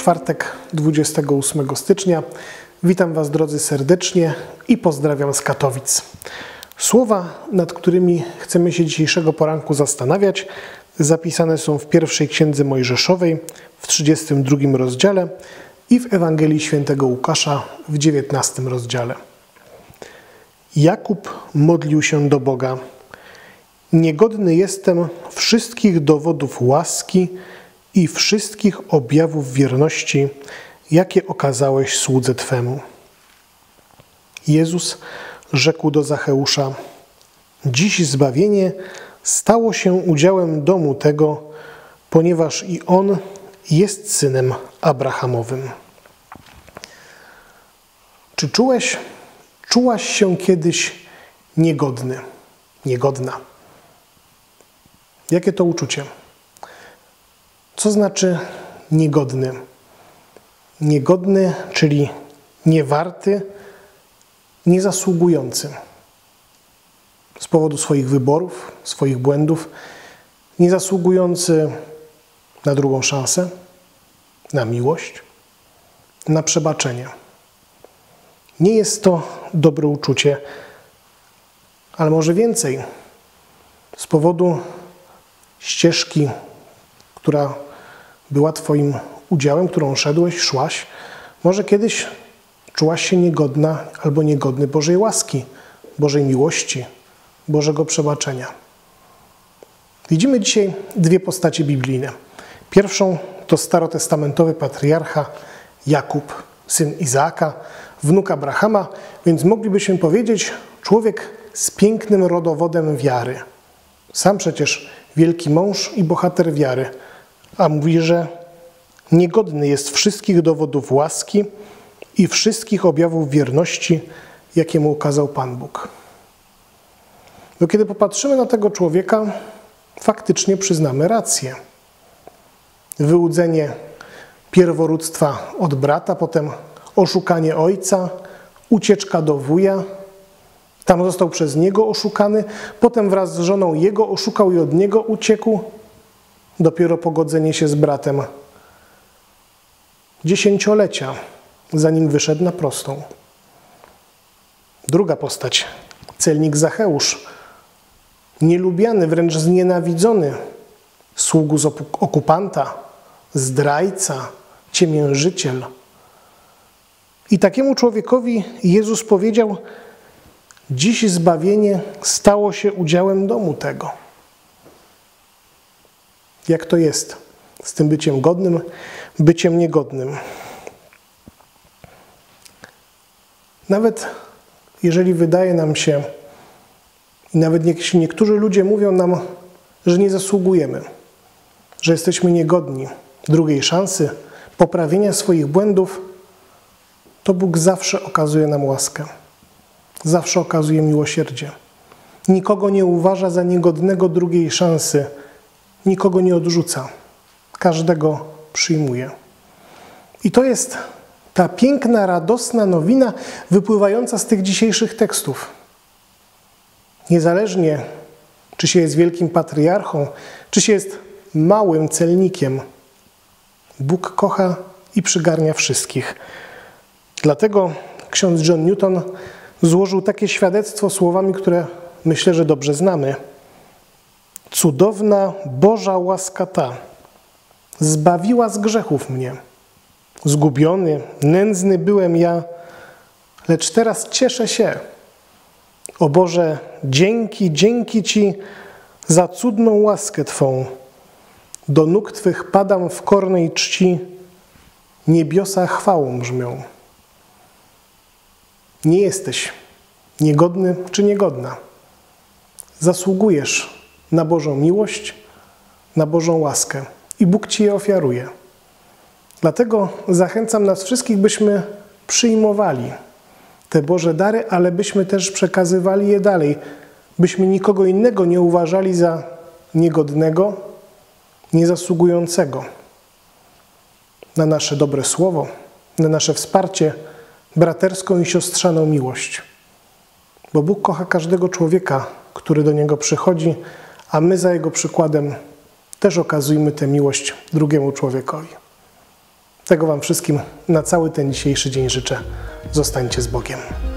czwartek 28 stycznia. Witam Was, drodzy, serdecznie i pozdrawiam z Katowic. Słowa, nad którymi chcemy się dzisiejszego poranku zastanawiać, zapisane są w pierwszej Księdze Mojżeszowej w 32 rozdziale i w Ewangelii Świętego Łukasza w 19 rozdziale. Jakub modlił się do Boga: niegodny jestem wszystkich dowodów łaski i wszystkich objawów wierności, jakie okazałeś słudze Twemu. Jezus rzekł do Zacheusza: dziś zbawienie stało się udziałem domu tego, ponieważ i on jest synem Abrahamowym. Czy czułaś się kiedyś niegodny, niegodna? Jakie to uczucie? Co znaczy niegodny? Niegodny, czyli niewarty, niezasługujący. Z powodu swoich wyborów, swoich błędów, niezasługujący na drugą szansę, na miłość, na przebaczenie. Nie jest to dobre uczucie, ale może więcej. Z powodu ścieżki, która była Twoim udziałem, którą szedłeś, szłaś, może kiedyś czułaś się niegodna albo niegodny Bożej łaski, Bożej miłości, Bożego przebaczenia. Widzimy dzisiaj dwie postacie biblijne. Pierwszą to starotestamentowy patriarcha Jakub, syn Izaaka, wnuk Abrahama, więc moglibyśmy powiedzieć człowiek z pięknym rodowodem wiary. Sam przecież wielki mąż i bohater wiary, a mówi, że niegodny jest wszystkich dowodów łaski i wszystkich objawów wierności, jakie mu okazał Pan Bóg. No kiedy popatrzymy na tego człowieka, faktycznie przyznamy rację. Wyłudzenie pierworództwa od brata, potem oszukanie ojca, ucieczka do wuja, tam został przez niego oszukany, potem wraz z żoną jego oszukał i od niego uciekł, dopiero pogodzenie się z bratem. 10-lecia, zanim wyszedł na prostą. Druga postać, celnik Zacheusz, nielubiany, wręcz znienawidzony, sługu z okupanta, zdrajca, ciemiężyciel. I takiemu człowiekowi Jezus powiedział: dziś zbawienie stało się udziałem domu tego. Jak to jest z tym byciem godnym, byciem niegodnym? Nawet jeżeli wydaje nam się, i nawet niektórzy ludzie mówią nam, że nie zasługujemy, że jesteśmy niegodni drugiej szansy, poprawienia swoich błędów, to Bóg zawsze okazuje nam łaskę. Zawsze okazuje miłosierdzie. Nikogo nie uważa za niegodnego drugiej szansy. Nikogo nie odrzuca. Każdego przyjmuje. I to jest ta piękna, radosna nowina wypływająca z tych dzisiejszych tekstów. Niezależnie, czy się jest wielkim patriarchą, czy się jest małym celnikiem, Bóg kocha i przygarnia wszystkich. Dlatego ksiądz John Newton złożył takie świadectwo słowami, które myślę, że dobrze znamy. Cudowna Boża łaska ta zbawiła z grzechów mnie. Zgubiony, nędzny byłem ja, lecz teraz cieszę się. O Boże, dzięki Ci za cudną łaskę Twą. Do nóg Twych padam w kornej czci, niebiosa chwałą brzmią. Nie jesteś niegodny czy niegodna. Zasługujesz na Bożą miłość, na Bożą łaskę i Bóg Ci je ofiaruje. Dlatego zachęcam nas wszystkich, byśmy przyjmowali te Boże dary, ale byśmy też przekazywali je dalej, byśmy nikogo innego nie uważali za niegodnego, niezasługującego na nasze dobre słowo, na nasze wsparcie, braterską i siostrzaną miłość. Bo Bóg kocha każdego człowieka, który do Niego przychodzi, a my za Jego przykładem też okazujmy tę miłość drugiemu człowiekowi. Tego Wam wszystkim na cały ten dzisiejszy dzień życzę. Zostańcie z Bogiem.